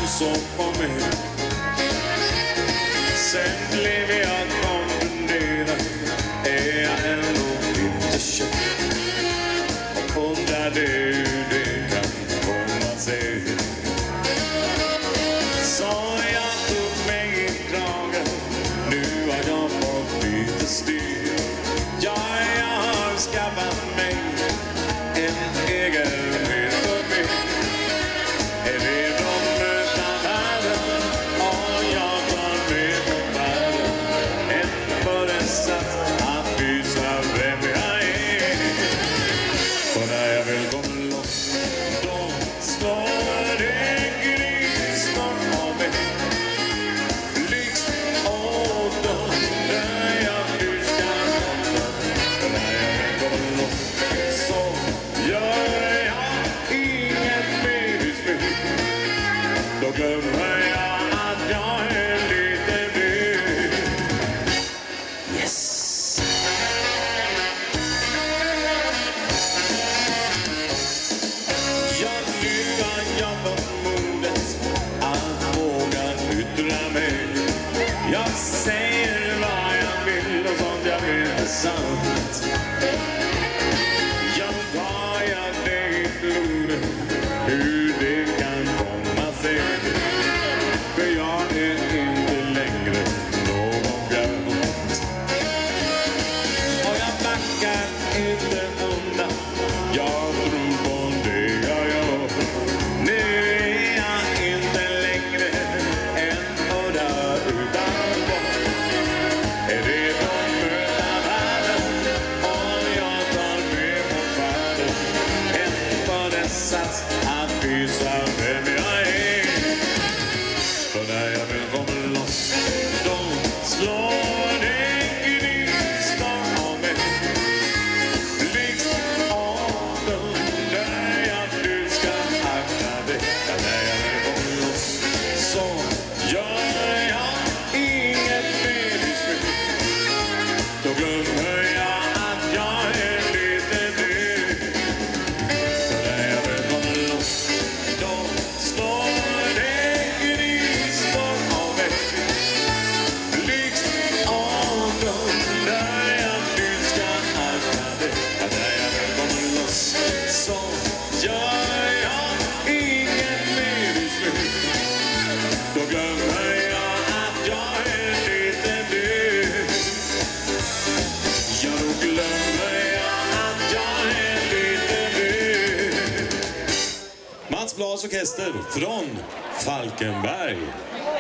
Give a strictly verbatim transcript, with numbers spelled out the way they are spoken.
så på mig. Sen blev jag konfunderad. Är jag ändå inte köpt? Och undrade hur det kan komma sig. Så jag tog mig i kragen. Nu har jag fått lite styr. Ja, jag har skaffat mig en egen ekonomi. Är det de möta världen? Och jag tar med på världen. En för en satt att visa vem jag är. Och när jag väl kommer loss, då slår det gnistor av mig. Blixt och dunder jag nu ska komma. Och när jag väl kommer loss, så gör jag inget medelsbehov. Då glömmer jag att jag är lite ny. Yes! Jag nu har jag fått modet att våga yttra mig. Jag säger vad jag vill och sånt jag vet är sant. Jag tar jag det i blodet, hur det kan komma sig. För jag är inte längre någon garant. Och jag backar inte undan. Jag tror på det jag gör. Nu är jag inte längre en udda utanför. Är det de möta världen? Och jag tar med på färden. En för den sats att visa vem jag är. För när jag väl kommer loss, då slår det gnistor av mig. Blixt och dunder jag nu ska akta dig. Ja, när jag väl kommer loss, så gör jag inget medelsbehov. Då glömmer jag att jag är lite ny. För när jag väl kommer loss, då slår det gnistor av mig. Blixt och dunder jag nu ska akta dig. Ja, när jag väl kommer loss, så gör jag inget medelsbehov. Då glömmer jag att jag är lite ny. Ja, då glömmer jag att jag är lite ny. Mats Blas orkester från Falkenberg.